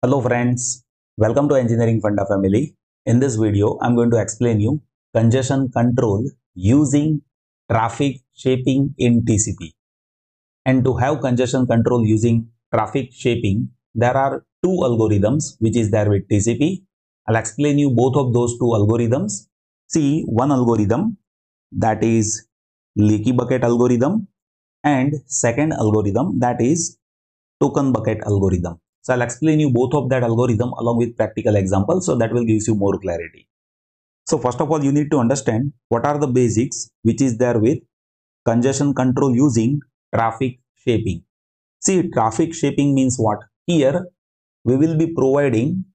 Hello friends, welcome to Engineering Funda family. In this video, I'm going to explain you congestion control using traffic shaping in TCP. And to have congestion control using traffic shaping, there are two algorithms which is there with TCP. I'll explain you both of those two algorithms. See, one algorithm that is leaky bucket algorithm and second algorithm that is token bucket algorithm. So I'll explain you both of that algorithm along with practical examples, so that will give you more clarity. So first of all, you need to understand what are the basics which is there with congestion control using traffic shaping. See, traffic shaping means what? Here we will be providing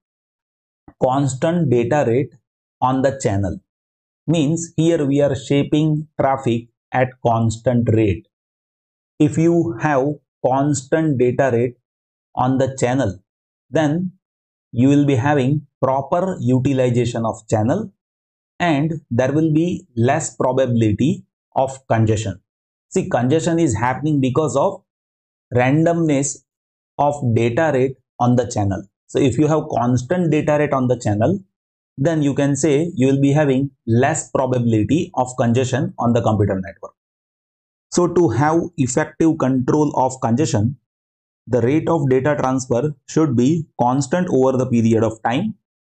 constant data rate on the channel. Means here we are shaping traffic at constant rate. If you have constant data rate on the channel, then you will be having proper utilization of channel and there will be less probability of congestion. See, congestion is happening because of randomness of data rate on the channel. So if you have constant data rate on the channel, then you can say you will be having less probability of congestion on the computer network. So to have effective control of congestion, the rate of data transfer should be constant over the period of time.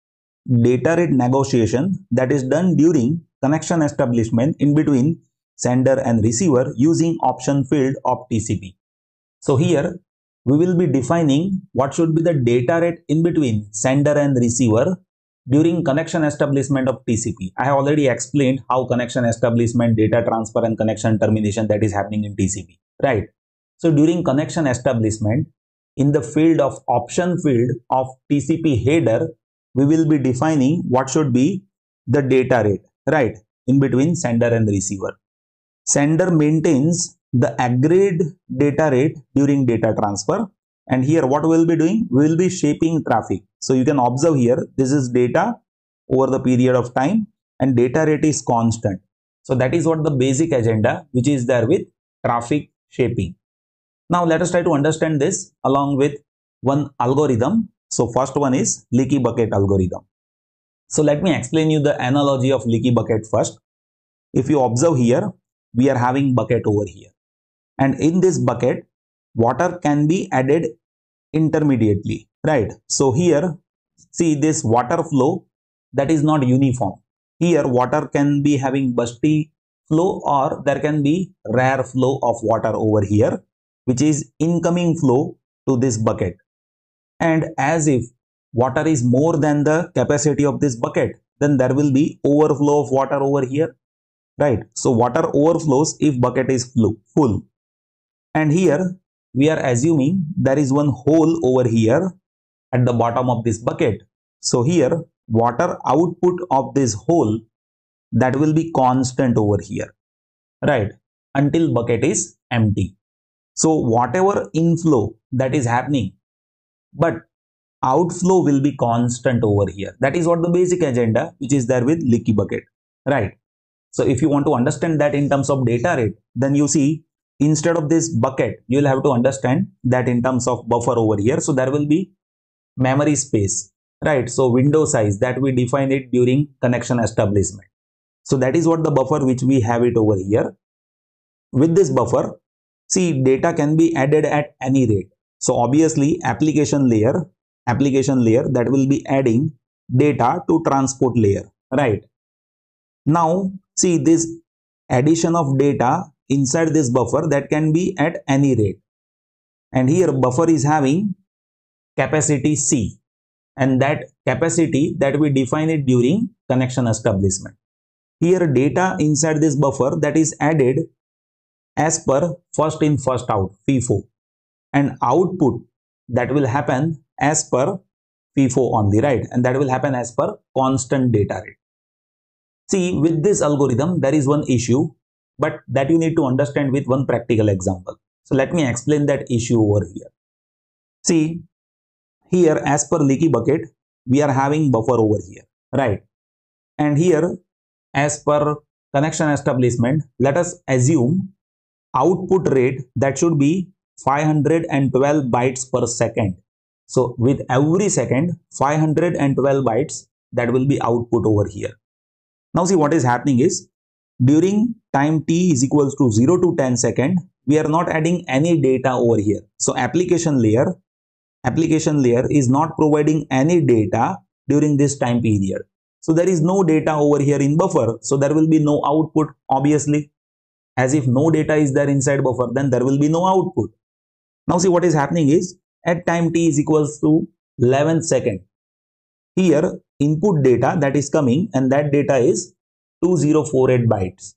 Data rate negotiation that is done during connection establishment in between sender and receiver using option field of TCP. So here we will be defining what should be the data rate in between sender and receiver during connection establishment of TCP. I have already explained how connection establishment, data transfer and connection termination that is happening in TCP, right? So during connection establishment, in the field of option field of TCP header, we will be defining what should be the data rate, right, in between sender and receiver. Sender maintains the agreed data rate during data transfer, and here what we will be doing? We will be shaping traffic. So you can observe here, this is data over the period of time and data rate is constant. So that is what the basic agenda which is there with traffic shaping. Now let us try to understand this along with one algorithm. So first one is leaky bucket algorithm. So let me explain you the analogy of leaky bucket first. If you observe here, we are having bucket over here. And in this bucket, water can be added intermediately, right? So here, see this water flow that is not uniform. Here water can be having busty flow or there can be rare flow of water over here, which is incoming flow to this bucket. And as if water is more than the capacity of this bucket, then there will be overflow of water over here, right? So water overflows if bucket is full. And here we are assuming there is one hole over here at the bottom of this bucket. So here water output of this hole that will be constant over here, right, until bucket is empty. So whatever inflow that is happening, but outflow will be constant over here. That is what the basic agenda which is there with leaky bucket, right? So if you want to understand that in terms of data rate, then you see instead of this bucket, you will have to understand that in terms of buffer over here. So there will be memory space, right? So window size that we define it during connection establishment. So that is what the buffer which we have it over here. With this buffer, see, data can be added at any rate. So obviously application layer that will be adding data to transport layer, right? Now see this addition of data inside this buffer that can be at any rate. And here buffer is having capacity C, and that capacity that we define it during connection establishment. Here data inside this buffer that is added as per first in first out FIFO, and output that will happen as per FIFO only, right? And that will happen as per constant data rate. See, with this algorithm there is one issue, but that you need to understand with one practical example. So let me explain that issue over here. See, here as per leaky bucket, we are having buffer over here, right? And here as per connection establishment, let us assume output rate that should be 512 bytes per second. So with every second 512 bytes that will be output over here. Now see what is happening is during time t is equals to 0 to 10 second, we are not adding any data over here. So application layer is not providing any data during this time period. So there is no data over here in buffer. So there will be no output, obviously. As if no data is there inside buffer, then there will be no output. Now see what is happening is at time t is equals to 11 second. Here input data that is coming, and that data is 2048 bytes.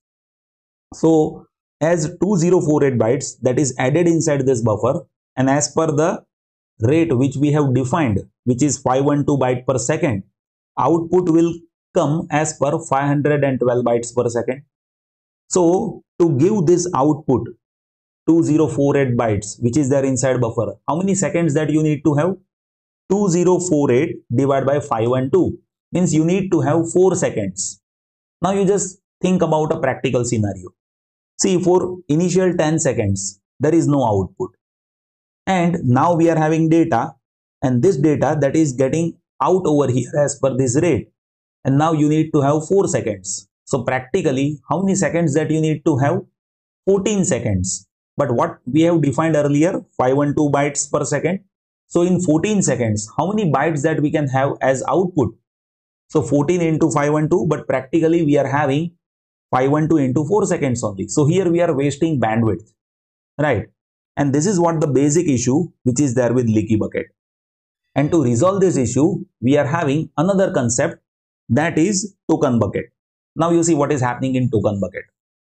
So as 2048 bytes that is added inside this buffer, and as per the rate which we have defined, which is 512 byte per second, output will come as per 512 bytes per second. So to give this output 2048 bytes which is there inside buffer, how many seconds that you need to have? 2048 divided by 512 means you need to have 4 seconds. Now you just think about a practical scenario. See, for initial 10 seconds there is no output, and now we are having data, and this data that is getting out over here as per this rate, and now you need to have 4 seconds. So practically how many seconds that you need to have? 14 seconds. But what we have defined earlier, 512 bytes per second. So in 14 seconds, how many bytes that we can have as output? So 14 into 512, but practically we are having 512 into 4 seconds only. So here we are wasting bandwidth, right? And this is what the basic issue which is there with leaky bucket. And to resolve this issue, we are having another concept, that is token bucket. Now you see what is happening in token bucket.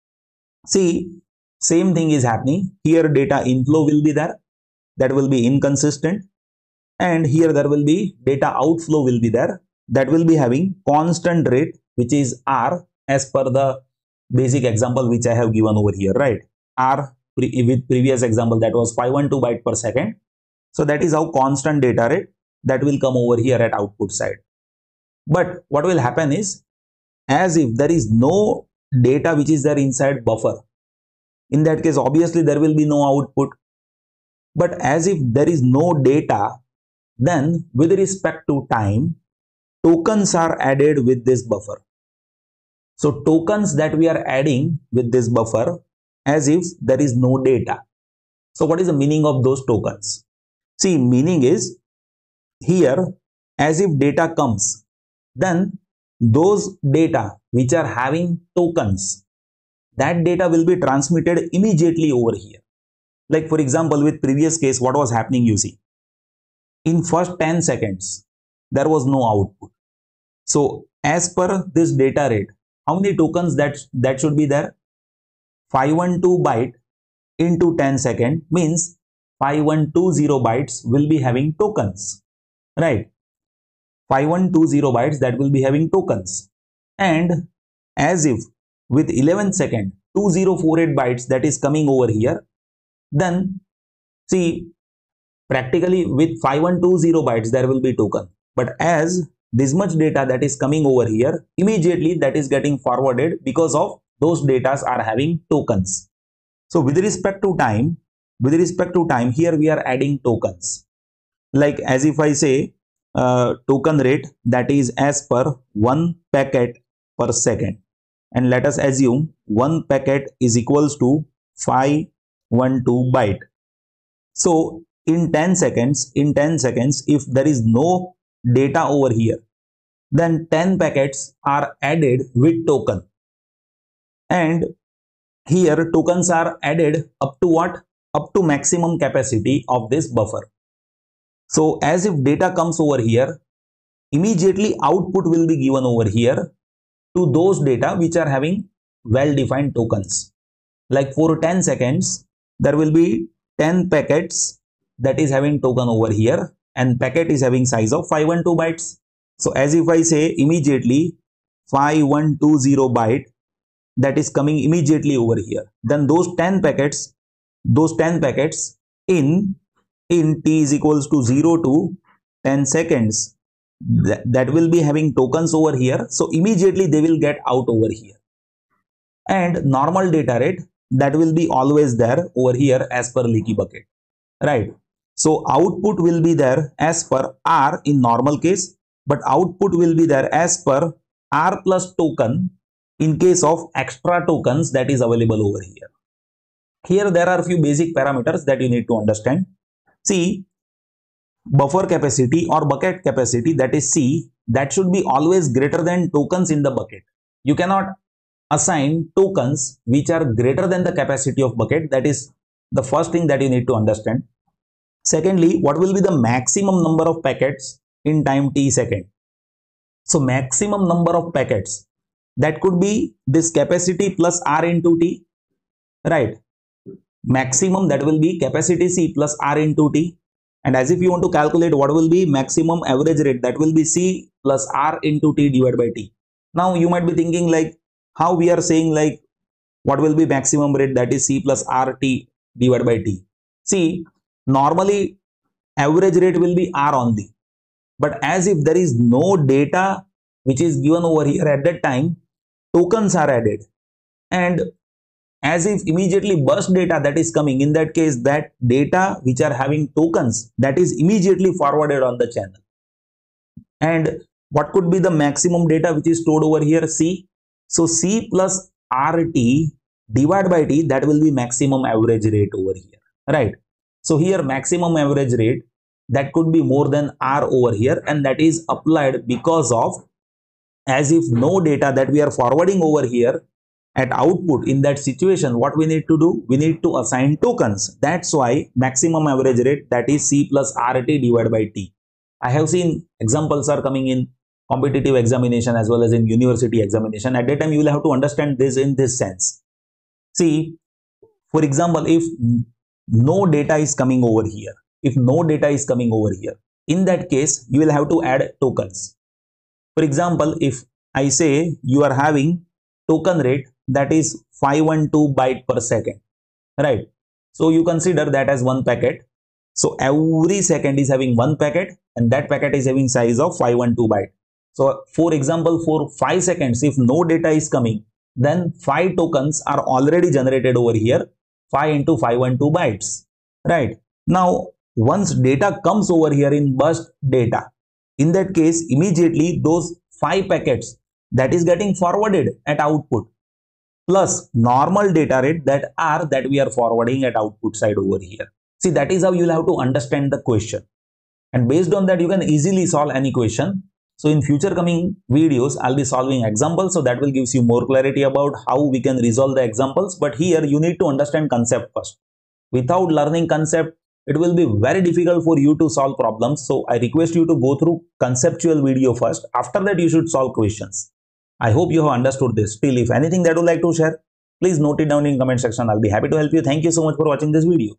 See, same thing is happening. Here data inflow will be there, that will be inconsistent, and here there will be data outflow will be there, that will be having constant rate which is R as per the basic example which I have given over here, right? R with previous example that was 512 byte per second. So that is how constant data rate that will come over here at output side. But what will happen is, as if there is no data which is there inside buffer, in that case obviously there will be no output. But as if there is no data, then with respect to time, tokens are added with this buffer. So tokens that we are adding with this buffer as if there is no data. So what is the meaning of those tokens? See, meaning is here as if data comes, then those data which are having tokens, that data will be transmitted immediately over here. Like for example, with previous case, what was happening, you see, in first 10 seconds, there was no output. So as per this data rate, how many tokens that should be there? 512 byte into 10 second means 5120 bytes will be having tokens, right? 5120 bytes that will be having tokens. And as if with 11 second 2048 bytes that is coming over here, then see, practically with 5120 bytes there will be token, but as this much data that is coming over here, immediately that is getting forwarded because of those datas are having tokens. So with respect to time, here we are adding tokens. Like as if I say token rate that is as per 1 packet per second, and let us assume 1 packet is equals to 512 byte. So in 10 seconds, if there is no data over here, then 10 packets are added with token, and here tokens are added up to what? Up to maximum capacity of this buffer. So as if data comes over here, immediately output will be given over here to those data which are having well-defined tokens. Like for 10 seconds, there will be 10 packets that is having token over here, and packet is having size of 512 bytes. So as if I say immediately 5120 byte that is coming immediately over here, then those 10 packets in t is equals to 0 to 10 seconds that will be having tokens over here. So immediately they will get out over here, and normal data rate that will be always there over here as per leaky bucket, right? So output will be there as per R in normal case, but output will be there as per R plus token in case of extra tokens that is available over here. Here there are a few basic parameters that you need to understand. See, buffer capacity or bucket capacity, that is C, that should be always greater than tokens in the bucket. You cannot assign tokens which are greater than the capacity of bucket. That is the first thing that you need to understand. Secondly, what will be the maximum number of packets in time t second? So maximum number of packets, that could be this capacity plus R into T, right? Maximum, that will be capacity C plus R into T. And as if you want to calculate what will be maximum average rate, that will be C plus R into T divided by T. Now you might be thinking like, how we are saying like what will be maximum rate, that is C plus RT divided by T. See, normally average rate will be R only, but as if there is no data which is given over here at that time, tokens are added, and as if immediately burst data that is coming, in that case that data which are having tokens, that is immediately forwarded on the channel. And what could be the maximum data which is stored over here? C. So C plus RT divided by T, that will be maximum average rate over here, right? So here maximum average rate, that could be more than R over here, and that is applied because of as if no data that we are forwarding over here at output. In that situation, what we need to do? We need to assign tokens. That's why maximum average rate, that is C plus RT divided by T. I have seen examples are coming in competitive examination as well as in university examination. At that time, you will have to understand this in this sense. See, for example, if no data is coming over here, in that case, you will have to add tokens. For example, if I say you are having token rate, that is 512 byte per second, right? So you consider that as one packet. So every second is having one packet, and that packet is having size of 512 byte. So for example, for 5 seconds, if no data is coming, then 5 tokens are already generated over here, 5 into 512 bytes, right? Now, once data comes over here in burst data, in that case, immediately those 5 packets that is getting forwarded at output, plus normal data rate that we are forwarding at output side over here. See, that is how you will have to understand the question. And based on that, you can easily solve any question. So in future coming videos, I'll be solving examples. So that will give you more clarity about how we can resolve the examples. But here you need to understand concept first. Without learning concept, it will be very difficult for you to solve problems. So I request you to go through conceptual video first. After that, you should solve questions. I hope you have understood this. Still, if anything that you would like to share, please note it down in comment section. I'll be happy to help you. Thank you so much for watching this video.